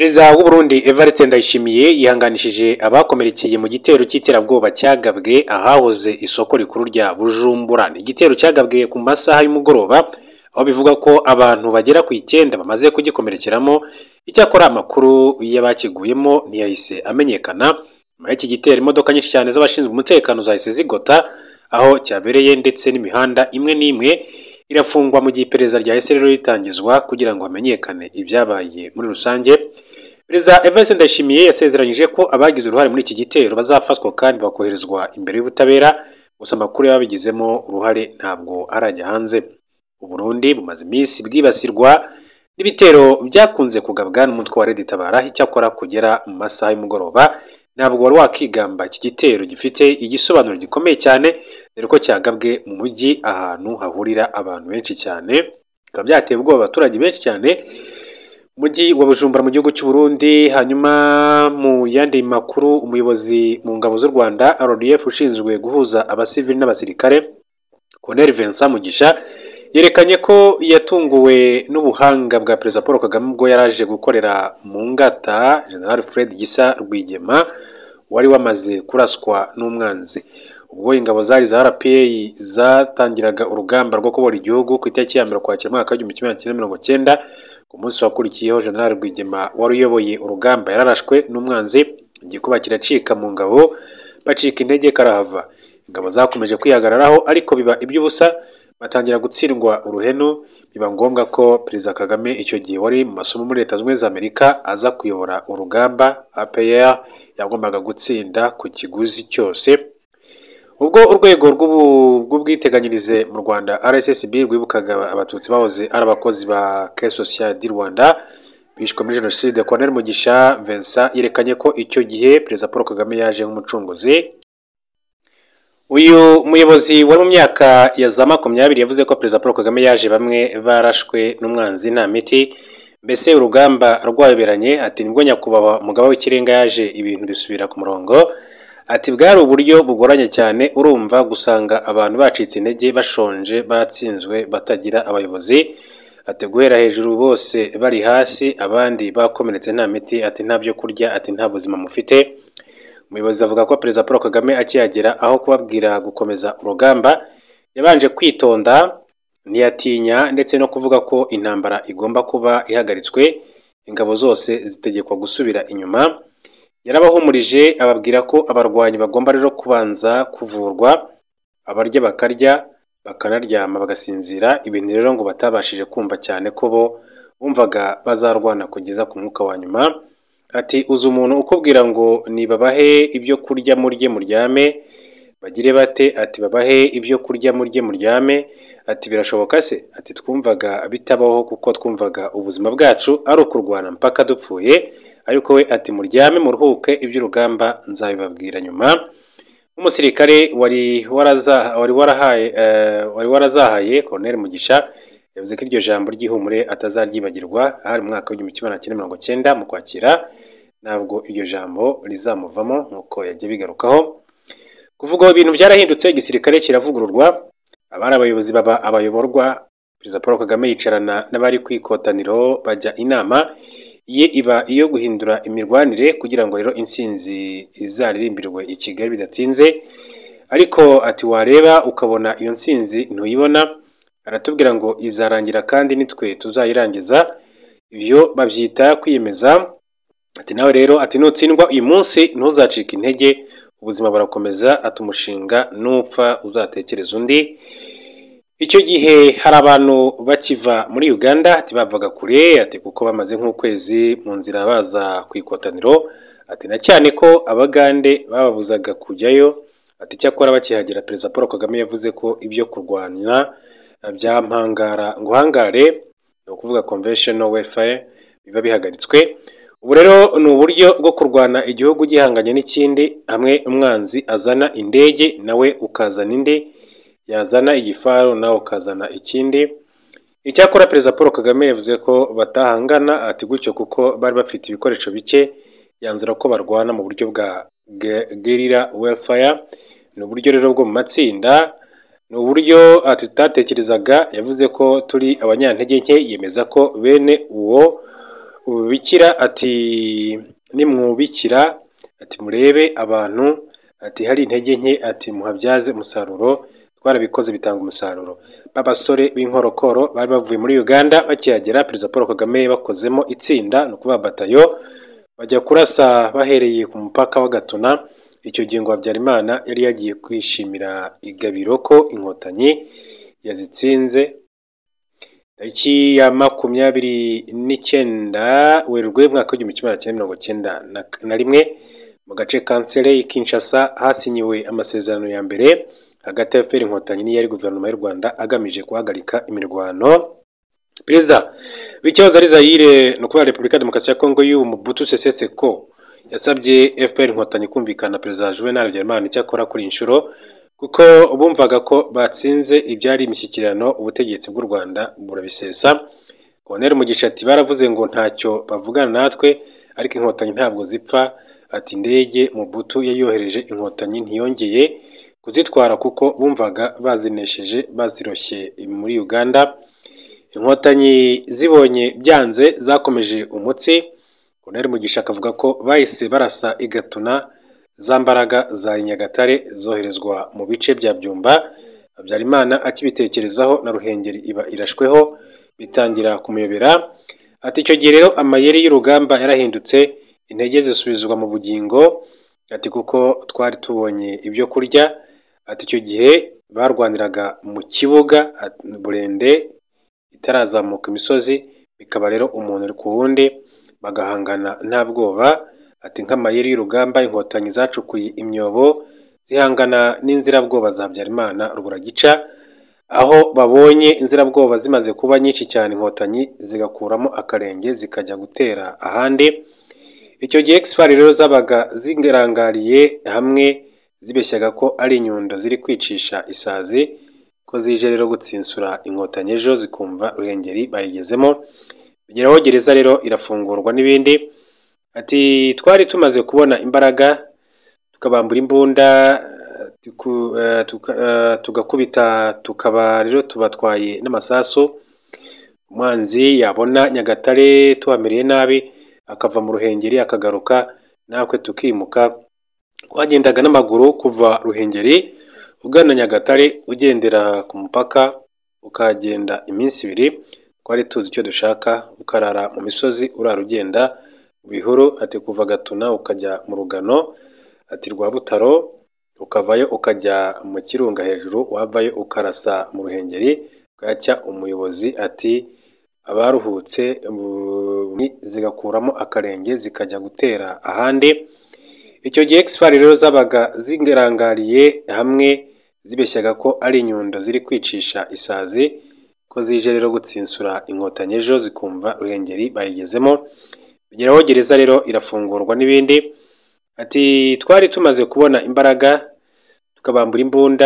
Perezida w'u Burundi Evariste Ndayishimiye yihanganishije abakomerekeye mu gitero cy'iterabwoba cyagabwe ahahoze isoko rikuru rya Bujumbura. Igitero cyagabwe ku masaha y'umugoroba aho bivuga ko abantu bagera ku 9 bamaze kugikomerekeramo. Icyakora amakuru y'abakiguyemo ntiyahise amenyekana. Muri iki gitero imodoka nyinshi cyane z'abashinzwe umutekano zahise zigota aho cyabereye, ndetse n'imihanda imwe n'imwe irafungwa mu gihe iperereza rya rero ritangizwa kugira ngo hamenyekane ibyabaye muri rusange. Perezida Evariste Ndayishimiye yasezeranyije ko abagize uruhare muri iki gitero bazafatwa kandi bakoherezwa imbere y'ubutabera, gusa amakuru y'ababigizemo uruhare ntabwo arajya hanze. U Burundi bumaze iminsi bwibasirwa n'ibitero byakunze kugabwa n'umutwe wa Red Tabara. Icyakora kugera mu masaha y'umugoroba ntabwo wari wakigamba iki gitero gifite igisobanuro gikomeye cyane, dore ko cyagabwe mu mujyi ahantu hahurira abantu benshi cyane, bikaba byateye ubwoba abaturage benshi cyane mujyi wa Bujumbura mu gihugu cy'u Burundi. Hanyuma mu yandi makuru, umuyobozi mu ngabo z'u Rwanda RDF ushinzwe guhuza abasivili n'abasirikare Colonel Vincent Mugisha yerekanye ko yatunguwe n'ubuhanga bwa Perezida Paul Kagame ubwo yaraje gukorera mu ngata General Fred Gisa Rwigema wari wamaze kuraswa n'umwanzi. Ubwo ingabo zari za RPA zatangiraga urugamba rwo kubora igihugu ku itariki ya 1 Ukwakira mwaka 1990, ku munsi wakurikiyeho General Rwigema wari uyoboye urugamba yararashwe n'umwanzi, igikuba kiracika mu ngabo, bacika intege karahava. Ingabo zakomeje kwihagararaho ariko biba iby'ubusa, batangira gutsindwa uruhenu. Biba ngombwa ko Perezida Kagame icyo gihe wari mu masomo muri Leta Zunze Ubumwe za Amerika aza kuyobora urugamba. APR yagombaga gutsinda ku kiguzi cyose. Ubwo urwego rw'ubwiteganyirize mu Rwanda RSSB rwibukaga abatutsi bahoze ari abakozi ba Caisse Sociale du Rwanda bishwe muri Jenoside, Colonel Mugisha Vincent yerekanye ko icyo gihe Perezida Paul Kagame yaje nk'umucunguzi. Uyu muyobozi wari mu myaka ya za 20 yavuze ko Perezida Paul Kagame yaje bamwe barashwe n'umwanzi nta miti, mbese urugamba rwayoberanye. Ati nibwo nyakubahwa umugaba w'ikirenga yaje ibintu bisubira ku murongo. Ati bwari uburyo bugoranye cyane, urumva gusanga abantu bacitse intege, bashonje, batsinzwe, batagira abayobozi. Ati guhera hejuru bose bari hasi, abandi bakomeretse nta miti, ati nta byo kurya, ati nta buzima mufite. Umuyobozi avuga ko Perezida Paul Kagame akihagera aho kubabwira gukomeza urugamba yabanje kwitonda, ntiyatinya ndetse no kuvuga ko intambara igomba kuba ihagaritswe, ingabo zose zitegekwa gusubira inyuma. Yarabahumurije ababwira ko abarwanyi bagomba rero kubanza kuvurwa, abarya bakarya, bakanaryama bagasinzira, ibintu rero ngo batabashije kumva cyane ko bo bumvaga bazarwana kugeza ku mwuka wa nyuma. Ati uzi umuntu ukubwira ngo nibabahe ibyo kurya murye muryame, bagire bate? Ati babahe ibyo kurya murye muryame. Ati birashoboka se? Ati twumvaga bitabaho kuko twumvaga ubuzima bwacu ari ukurwana mpaka dupfuye, ariko we ati muryame muruhuke, iby'urugamba nzabibabwira nyuma. Umusirikare wari warazahaye Colonel Mugisha yavuze ko iryo jambo ry'ihumure atazaryibagirwa. Hari mu mwaka w'1990 mu Kwakira, ntabwo iryo jambo rizamuvamo nkuko yagiye bigarukaho. Kuvuga ibintu byarahindutse, igisirikare kiravugururwa, abari abayobozi baba abayoborwa. Perezida Paul Kagame yicarana n'abari kwikotaniro bajya inama ye iba iyo guhindura imirwanire kugira ngo rero insinzi izaririmbirwe i Kigali bidatinze. Ariko ati wareba ukabona iyo nsinzi ntuyibona, aratubwira ngo izarangira kandi nitwe tuzayirangiza. Ibyo babyita kwiyemeza. Ati nawe rero ati nutsindwa uyu munsi ntuzacika intege, ubuzima burakomeza. Ati umushinga nupfa uzatekereza undi. Icyo gihe hari abantu bakiva muri Uganda, ati bavaga kure, ati kuko bamaze nk'ukwezi mu nzira baza ku ikotaniro. Ati na cyane ko abagande bababuzaga kujyayo. Ati cyakora bakihagera Perezida Paul Kagame yavuze ko ibyo kurwanya bya mpangara ngo hangare, no kuvuga conventional warfare, biba bihagaritswe. Ubu rero ni uburyo bwo kurwana igihugu gihanganye n'ikindi, hamwe umwanzi azana indege nawe ukazana indi, yazana igifaru nawe ukazana ikindi. Icyakora Perezida Paul Kagame yavuze ko batahangana, ati gutyo kuko bari bafite ibikoresho bike, yanzura ko barwana mu buryo bwa guerrilla warfare. Ni uburyo rero bwo mu matsinda, ni uburyo tutatekerezaga. Yavuze ko turi abanyantege nke, yemeza ko bene uwo ububikira ati nimwubikira ati murebe abantu ati hari intege nke ati muhabyaze umusaruro, twarabikoze bitanga umusaruro. B'abasore b'inkorokoro bari bavuye muri Uganda bakihagera, Perezida Paul Kagame bakozemo itsinda ni ukuvuga batayo, bajya kurasa bahereye ku mupaka wa Gatuna. Icyo gihe ngo Habyarimana yari yagiye kwishimira igabiro ko inkotanyi yazitsinze. Tariki ya 29 Werurwe mwaka w'1991 mu gace ka Nsele i Kinshasa hasinyiwe amasezerano ya mbere hagati ya FPR inkotanyi n'iyari guverinoma y'u Rwanda agamije guhagarika imirwano. Perezida w'ikibazo ari Zaire no kuba Repubulika Demokarasi ya Kongo Mobutu Sese Seko yasabye FPR inkotanyi kumvikana Perezida Juvenal Habyarimana icyakora kuri inshuro kuko bumvaga ko batsinze ibyari imishyikirano ubutegetsi bw'u Rwanda burabisesa. Colonel Mugisha ati baravuze ngo ntacyo bavugana natwe ariko inkotanyi ntabwo zipfa, ati indege Mobutu yayohereje inkotanyi ntiyongeye kuzitwara kuko bumvaga bazinesheje baziroshye muri Uganda. Inkotanyi zibonye byanze zakomeje umutsi. Colonel Mugisha akavuga ko bahise barasa igatuna za mbaraga za Nyagatare zoherezwa mu bice bya Byumba. Habyarimana akibitekerezaho na Ruhengeri iba irashweho bitangira kumuyobera. Ati icyo gihe rero amayeri y'urugamba yarahindutse, intege zisubizwa mu bugingo, ati kuko twari tubonye ibyo kurya. Ati icyo gihe barwaniraga mu kibuga burende itarazamuka imisozi, bikaba rero umuntu uri ku wundi bagahangana nta bwoba. Ati nk'amayeri y'urugamba inkotanyi zacukuye imyobo zihangana n'inzirabwoba za Habyarimana Ruburagica, aho babonye inzirabwoba zimaze kuba nyinshi cyane inkotanyi zigakuramo akarenge zikajya gutera ahandi. Icyo gihe Exfar rero zabaga zingerangariye hamwe zibeshyaga ko ari inyundo ziri kwicisha isazi, ko zije rero gutsinsura inkotanyi ejo zikumva Ruhengeri bayigezemo. Bigeraho gereza rero irafungurwa n'ibindi. Ati twari tumaze kubona imbaraga tukabambura imbunda tugakubita tukaba rero tubatwaye n'amasasu. Umwanzi yabona Nyagatare tuhamereye nabi akava mu Ruhengeri akagaruka natwe tukimuka. Twagendaga n'amaguru kuva Ruhengeri ugana Nyagatare ugendera ku mupaka ukagenda iminsi 2. Twari tuzi icyo dushaka, ukarara mu misozi urara ugenda mu bihuru. Ati kuva Gatuna ukajya mu Rugano, ati rwa Butaro ukavayo ukajya mu Kirunga hejuru, wavayo ukarasa mu Ruhengeri bwacya umuyobozi ati abaruhutse zigakuramo akarenge zikajya gutera ahandi. Icyo gihe Exfar rero zabaga zingerangariye hamwe zibeshyaga ko ari inyundo ziri kwicisha isazi, ko zije rero gutsinsura inkotanyi ejo zikumva Ruhengeri bayigezemo. Bigeraho gereza rero irafungurwa n'ibindi. Ati twari tumaze kubona imbaraga tukabambura imbunda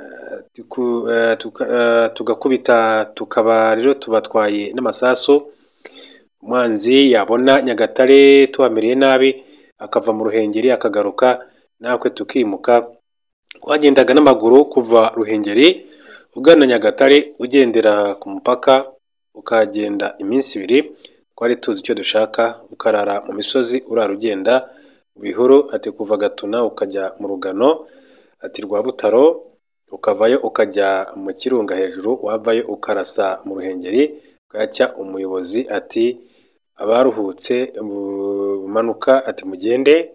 tugakubita tukaba rero tubatwaye n'amasasu. Umwanzi yabona Nyagatare tuhamereye nabi akava mu Ruhengeri akagaruka natwe tukimuka. Twagendaga n'amaguru kuva Ruhengeri ugana Nyagatare ugendera ku mupaka ukagenda iminsi 2. Twari tuzi icyo dushaka, ukarara mu misozi urara ugenda mu bihuru. Ati kuva Gatuna ukajya mu Rugano, ati rwa Butaro ukavayo ukajya mu Kirunga hejuru, wavayo ukarasa mu Ruhengeri bwacya umuyobozi ati abaruhutse bumanuka ati mugende.